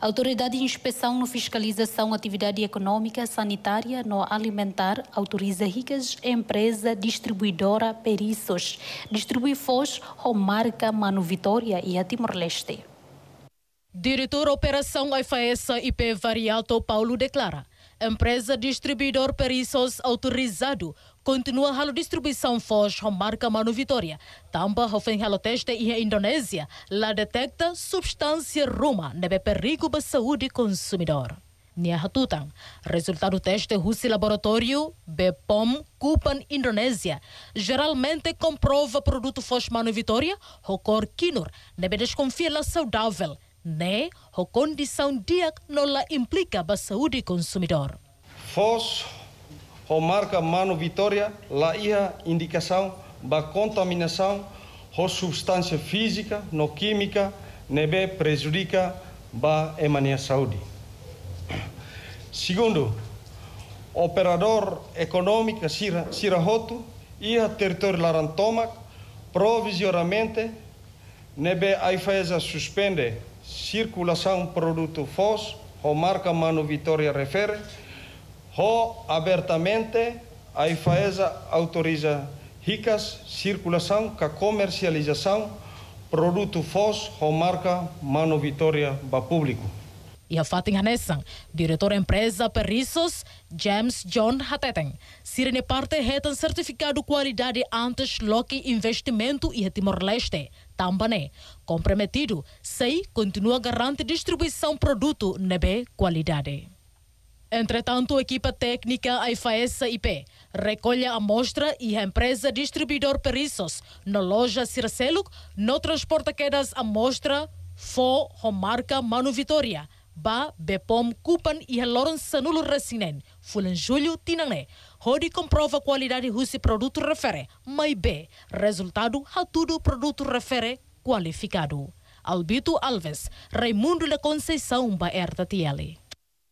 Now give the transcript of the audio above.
A Autoridade de Inspeção e Fiscalização Atividade Econômica Sanitária no Alimentar autoriza ricas empresa distribuidora Perissos distribuir Foz ou marca Mano Vitória e a Timor-Leste. Diretor Operação IFAESA IP Variato Paulo declara: empresa distribuidor Perissos autorizado continua a distribuição Foz com marca Mano Vitória. Também o teste e a Indonésia lá detecta substância ruma nebe perigo para a saúde consumidor. Nia hatutang resultado teste Russi laboratório Bepom Kupan Indonésia geralmente comprova produto Foz Mano Vitória o cor quinor nebe desconfia la saudável. Ne, a condição diak não la implica para a saúde consumidor. Foz, a marca Mano Vitória, lá ia indicação da contaminação, a substância física, no química, nebe prejudica a emania saúde. Segundo, operador econômico Sirahoto ia território Larantomac, provisoriamente, nebe a IFAESA suspende circulação produto Foz, a marca Mano Vitória refere, abertamente a IFAESA autoriza ricas circulação com a comercialização produto Foz, a marca Mano Vitória para público. E a Fatin Hanessan, diretor empresa Perissos, James John Hateten, sirene parte retan certificado qualidade antes loque investimento e Timor-Leste. Também comprometido, sei continua garante distribuição produto nebe qualidade. Entretanto, a equipa técnica IFAESA IP recolhe a amostra e a empresa distribuidor Perissos na loja Circeluk no transporta quedas amostra for a marca Mano Vitória. Ba Bepom Kupan e a Lawrence Sanulo Resinen, fulan julho tinane. Hodi comprova qualidade Russi produto refere, mas B, resultado ha tudo produto refere qualificado. Albito Alves, Raimundo da Conceição ba RTTL.